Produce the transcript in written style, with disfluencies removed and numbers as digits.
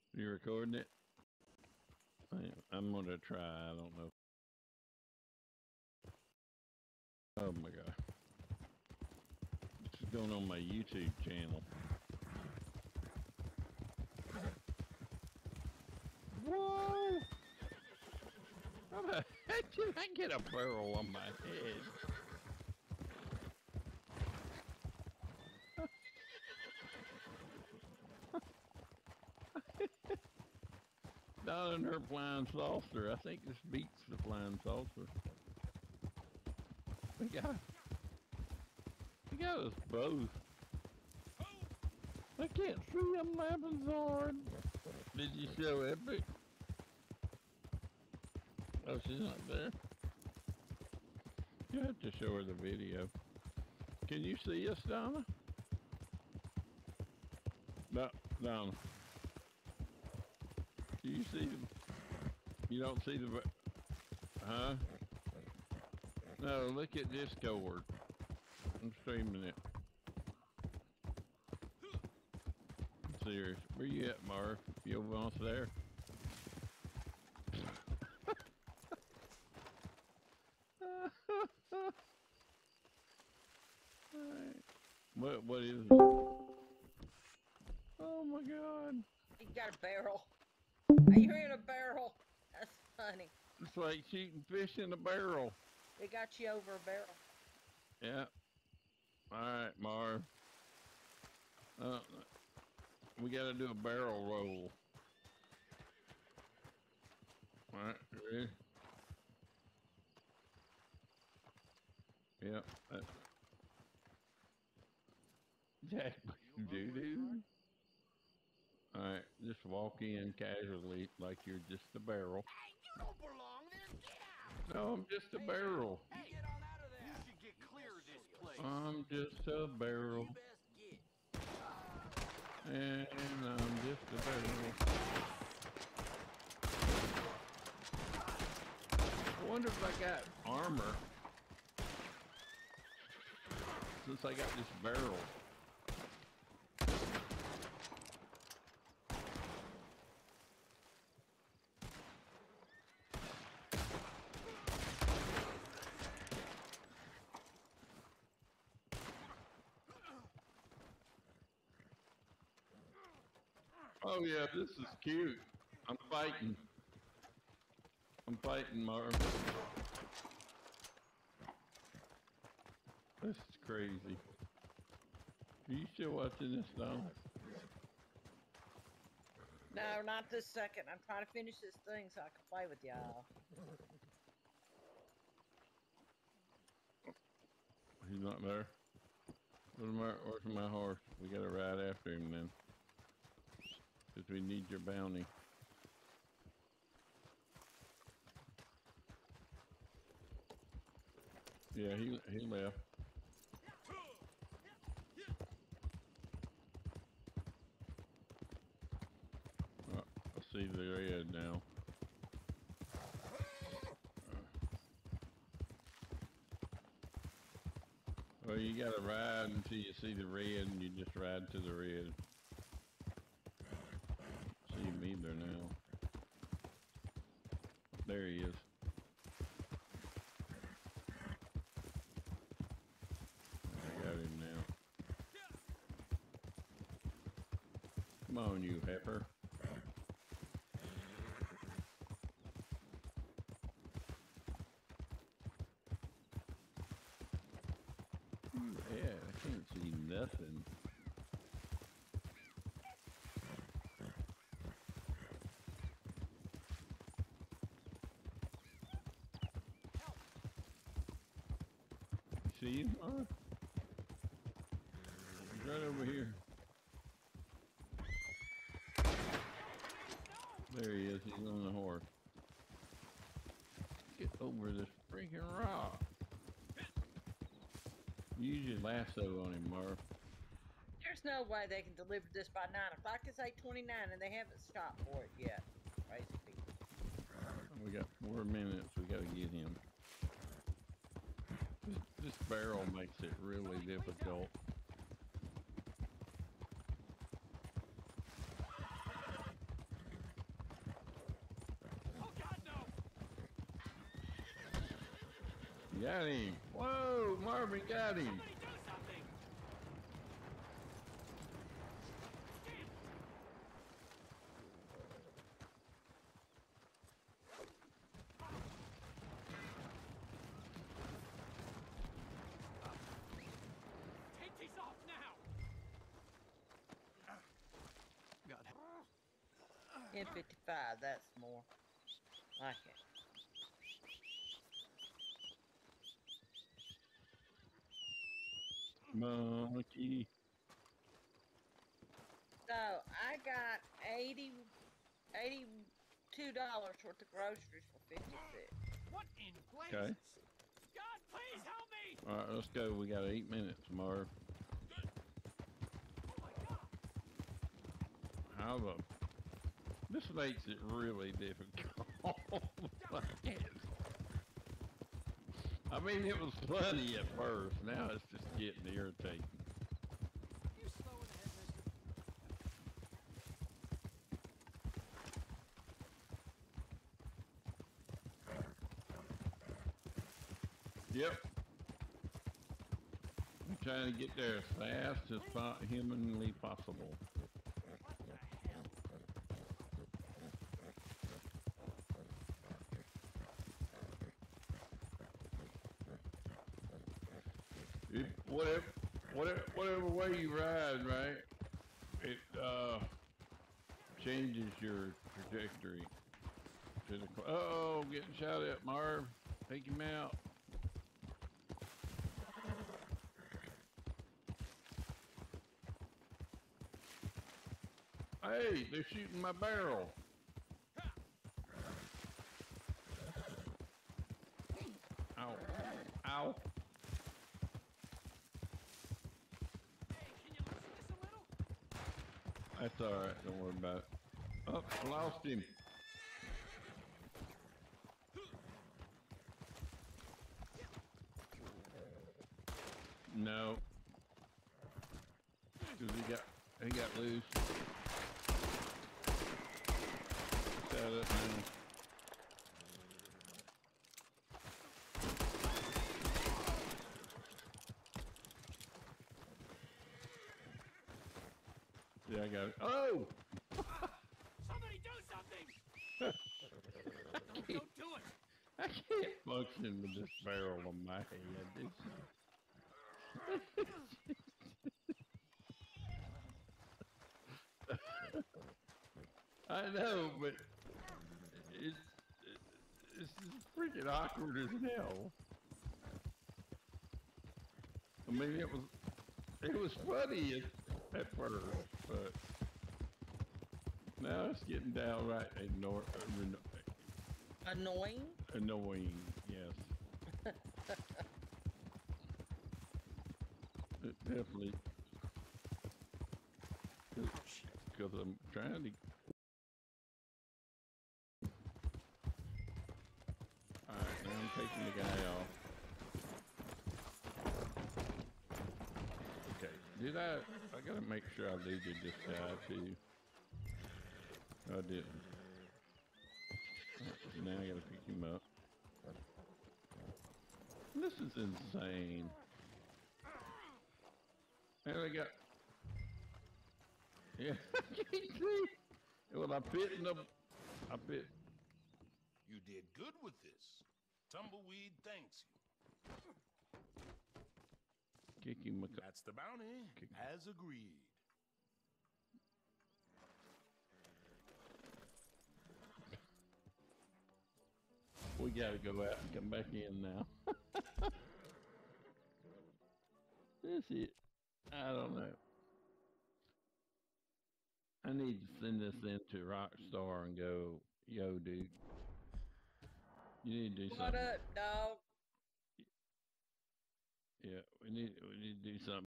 You recording it? I'm gonna try. I don't know. Oh my god. This is going on my YouTube channel. Whoa! How the heck did I get a barrel on my head? Not in her flying saucer. I think this beats the flying saucer. We got us both. I can't see. I'm laughing so hard. Did you show Epic? Oh, she's not there. You have to show her the video. Can you see us, Donna? No, Donna. Do you see them? You don't see the... Huh? No, look at Discord. I'm streaming it. I'm serious. Where you at, Marv? You over on there? What is it? Oh my god. You got a barrel. Are you in a barrel? That's funny. It's like shooting fish in a barrel. It got you over a barrel. Yeah. Alright, Marv. We gotta do a barrel roll. Alright, ready? Yep. Jack doo-doo. Alright, just walk in casually like you're just a barrel. Hey, you don't belong there. Get out. No, I'm just a barrel. Hey, get on out of there. You should get clear of this place. I'm just a barrel. You best get. And I'm just a barrel. I wonder if I got armor since I got this barrel. Oh yeah, this is cute. I'm fighting. I'm fighting, Marv. This is crazy. Are you still watching this, Dom? No, not this second. I'm trying to finish this thing so I can play with y'all. He's not there. Where's my horse? We gotta ride after him then. Because we need your bounty. Yeah, he left. Oh, I see the red now. Well, you gotta ride until you see the red, and you just ride to the red. See me there now. There he is. I got him now. Come on, you heifer. Yeah, I can't see nothing. See him, Marv? He's right over here. There he is. He's on the horse. Get over this freaking rock. Use your lasso on him, Marv. There's no way they can deliver this by 9 o'clock. It's 8:29 and they haven't stopped for it yet. Crazy people. We got 4 minutes. We gotta get him. This barrel makes it really difficult. Got him. Whoa, Marvin got him. Somebody do something! Take these off now! God. N55, that's more like it. Monkey. So I got $82 worth of groceries for 56. What in blazes? Okay. God, please help me! All right, let's go. We got 8 minutes, Marv. Oh my God! How the... This makes it really difficult. I mean, it was funny at first. Now it's just getting irritating. You slowing ahead, mister? Yep. I'm trying to get there as fast as humanly possible. What the hell? Whatever way you ride, right? It changes your trajectory. To the oh, getting shot at, Marv. Take him out. Hey, they're shooting my barrel. Ow. Ow. Hey, can you loosen this a little? That's alright, don't worry about it. Oh, I lost him. No. 'Cause he got loose. Shut up, man. Yeah, I got it. Oh! Somebody do something! Don't do it! I can't function with this barrel on my head. I know, but it's freaking awkward as hell. I mean, it was funny at first, but now it's getting downright Annoying? annoying. Yes, it definitely. Because I'm trying to. Alright, now I'm taking the guy off. Okay, I gotta make sure I looted this guy too. I didn't. Now I gotta pick him up. This is insane. And I got. Yeah, I can't see. Well, I bit in the. I bit. You did good with this. Tumbleweed thanks you. Kick him. That's the bounty, as agreed. We gotta go out and come back in now. This it. I don't know. I need to send this into Rockstar and go, yo, dude. You need to do What something. up, dog? Yeah, we need to do something.